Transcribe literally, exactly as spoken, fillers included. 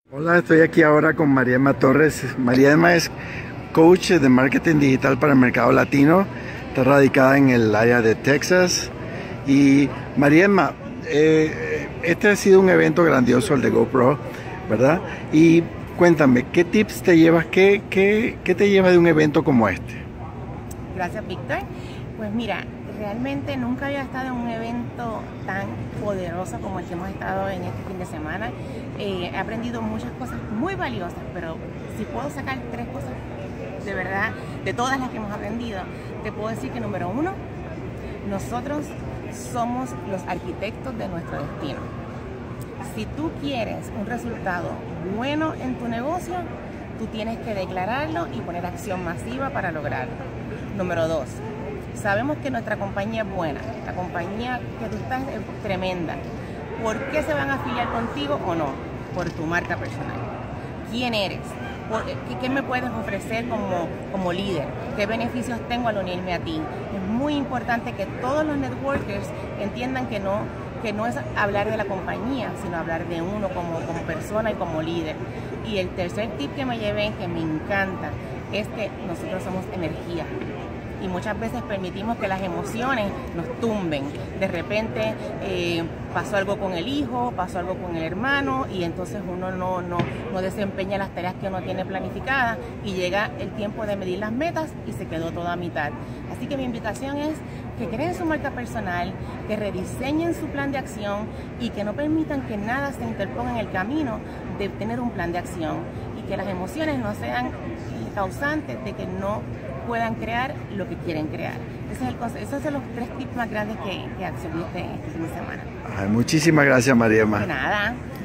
Hola, estoy aquí ahora con Mariema Torres. Mariema es coach de marketing digital para el mercado latino. Está radicada en el área de Texas. Y Mariema, eh, este ha sido un evento grandioso, el de GoPro, ¿verdad? Y cuéntame, ¿qué tips te llevas? ¿Qué, qué, qué te lleva de un evento como este? Gracias, Víctor. Pues mira, realmente nunca había estado en un evento tan poderoso como el que hemos estado en este fin de semana. Eh, he aprendido muchas cosas muy valiosas, pero si puedo sacar tres cosas de verdad, de todas las que hemos aprendido, te puedo decir que número uno, nosotros somos los arquitectos de nuestro destino. Si tú quieres un resultado bueno en tu negocio, tú tienes que declararlo y poner acción masiva para lograrlo. Número dos, sabemos que nuestra compañía es buena, la compañía que tú estás es tremenda. ¿Por qué se van a afiliar contigo o no? Por tu marca personal. ¿Quién eres? ¿Qué, qué me puedes ofrecer como, como líder? ¿Qué beneficios tengo al unirme a ti? Es muy importante que todos los networkers entiendan que no, que no es hablar de la compañía, sino hablar de uno como, como persona y como líder. Y el tercer tip que me llevé, que me encanta, es que nosotros somos energía. Y muchas veces permitimos que las emociones nos tumben. De repente eh, pasó algo con el hijo, pasó algo con el hermano y entonces uno no, no, no desempeña las tareas que uno tiene planificadas y llega el tiempo de medir las metas y se quedó toda a mitad. Así que mi invitación es que creen su marca personal, que rediseñen su plan de acción y que no permitan que nada se interponga en el camino de tener un plan de acción y que las emociones no sean causantes de que no puedan crear lo que quieren crear. Ese es el, esos son los tres tips más grandes que, que absorbiste este fin de semana. Ay, muchísimas gracias, Mariema. De nada.